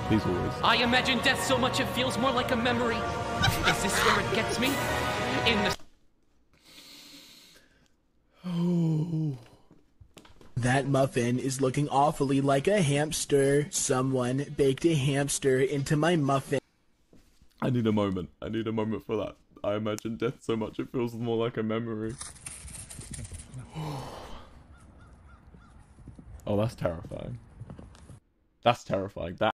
Please always. I imagine death so much it feels more like a memory. Is this where it gets me? In the... Oh. That muffin is looking awfully like a hamster. Someone baked a hamster into my muffin. I need a moment. I need a moment for that. I imagine death so much it feels more like a memory. Oh, that's terrifying. That's terrifying. That